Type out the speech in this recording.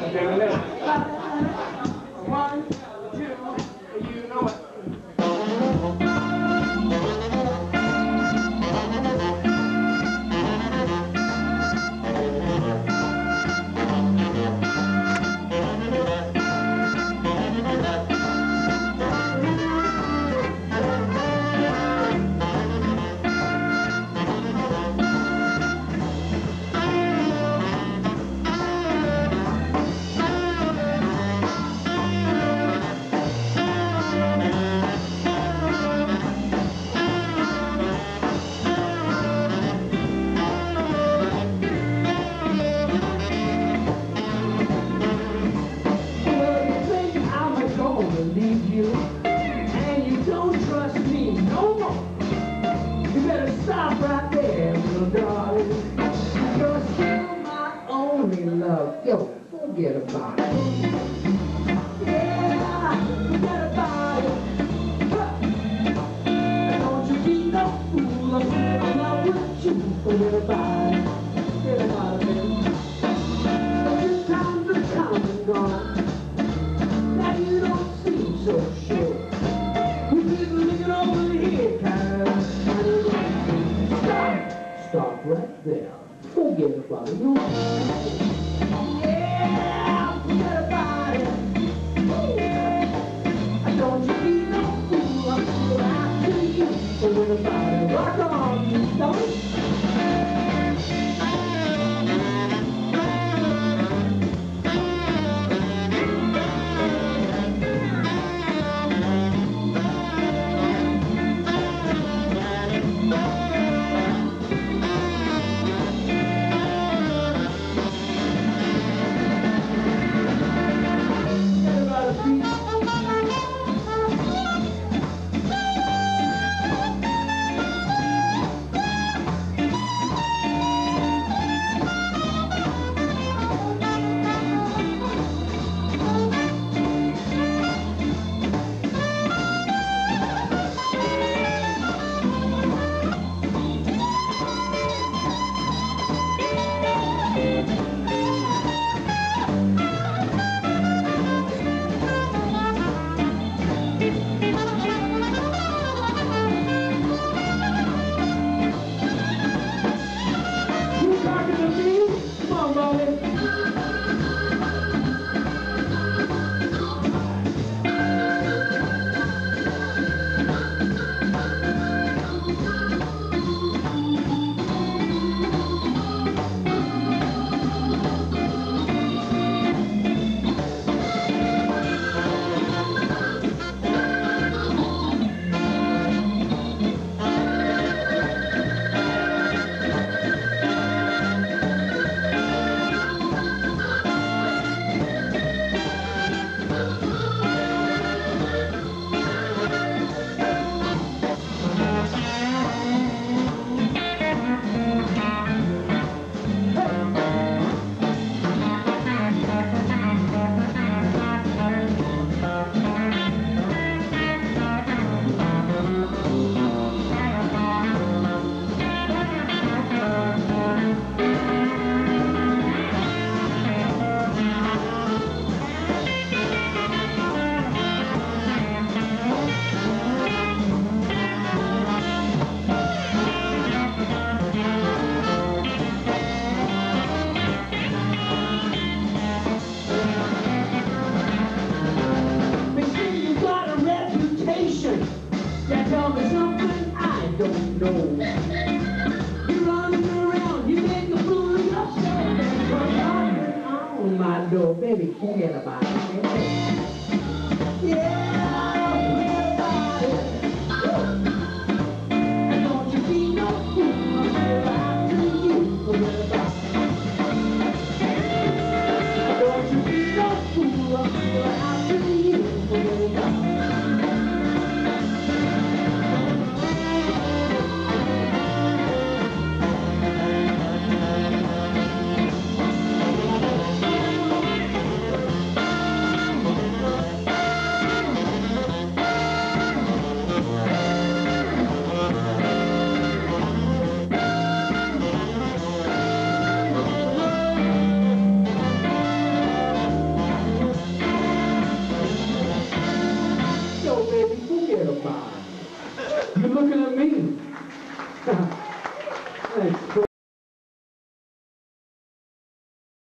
One, two, you know it. Yo, forget about it. Yeah, forget about it. Huh. Don't you be no fool. I'm still in love with you. Forget about it. Forget about it, baby. Good times are come and gone. Now you don't seem so sure. You keep looking over here, kind of. Stop right there. Forget about it. You rock on, don't it? Baby, forget about it. Yeah, forget about it. And don't you be no fool until after you forget about it. Don't you be no fool until after you forget about it. everybody. You're looking at me. Thanks.